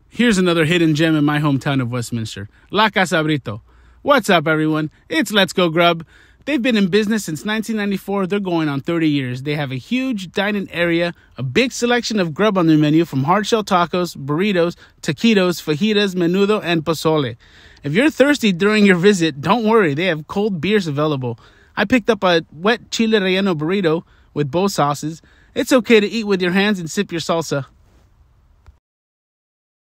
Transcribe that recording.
Here's another hidden gem in my hometown of Westminster, La Casa Brito. What's up, everyone? It's Let's Go Grub. They've been in business since 1994. They're going on 30 years. They have a huge dining area, a big selection of grub on their menu, from hard-shell tacos, burritos, taquitos, fajitas, menudo, and pozole. If you're thirsty during your visit, don't worry. They have cold beers available. I picked up a wet chile relleno burrito with both sauces. It's okay to eat with your hands and sip your salsa.